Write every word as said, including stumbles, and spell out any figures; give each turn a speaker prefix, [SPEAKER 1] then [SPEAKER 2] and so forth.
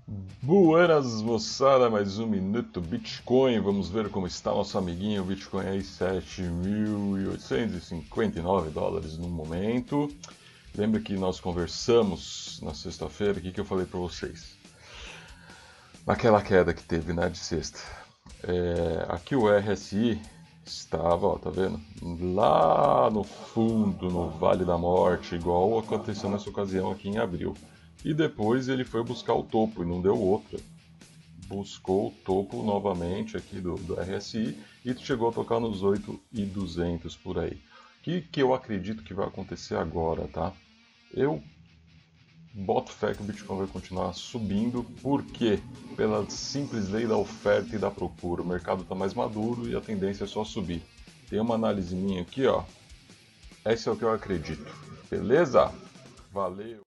[SPEAKER 1] Buenas moçada, mais um Minuto Bitcoin. Vamos ver como está nosso amiguinho. O Bitcoin aí sete mil oitocentos e cinquenta e nove dólares no momento. Lembra que nós conversamos na sexta-feira, o que, que eu falei para vocês? Naquela queda que teve, né, de sexta. É, aqui o R S I estava, ó, tá vendo? Lá no fundo, no Vale da Morte, igual aconteceu nessa ocasião aqui em abril. E depois ele foi buscar o topo e não deu outra. Buscou o topo novamente aqui do, do R S I e chegou a tocar nos oito mil e duzentos por aí. O que, que eu acredito que vai acontecer agora, tá? Eu boto fé que o Bitcoin vai continuar subindo, porque pela simples lei da oferta e da procura, o mercado está mais maduro e a tendência é só subir. Tem uma análise minha aqui, ó. Esse é o que eu acredito. Beleza? Valeu!